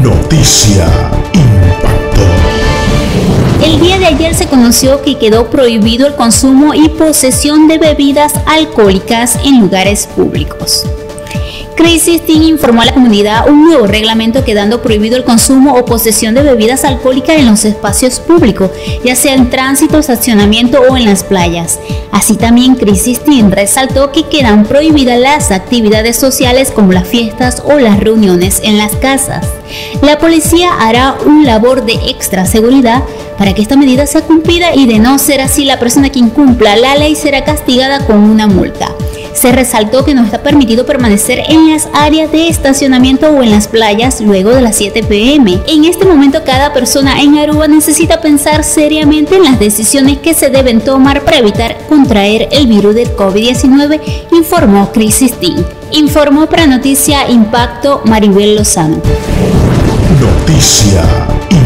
Noticia Impacto. El día de ayer se conoció que quedó prohibido el consumo y posesión de bebidas alcohólicas en lugares públicos. Crisis Team informó a la comunidad un nuevo reglamento quedando prohibido el consumo o posesión de bebidas alcohólicas en los espacios públicos, ya sea en tránsito, estacionamiento o en las playas. Así también Crisis Team resaltó que quedan prohibidas las actividades sociales como las fiestas o las reuniones en las casas. La policía hará un labor de extra seguridad para que esta medida sea cumplida y de no ser así, la persona que incumpla la ley será castigada con una multa. Se resaltó que no está permitido permanecer en las áreas de estacionamiento o en las playas luego de las 7 p.m. En este momento, cada persona en Aruba necesita pensar seriamente en las decisiones que se deben tomar para evitar contraer el virus del COVID-19, informó Crisis Team. Informó para Noticia Impacto Maribel Lozano. Noticia Impacto.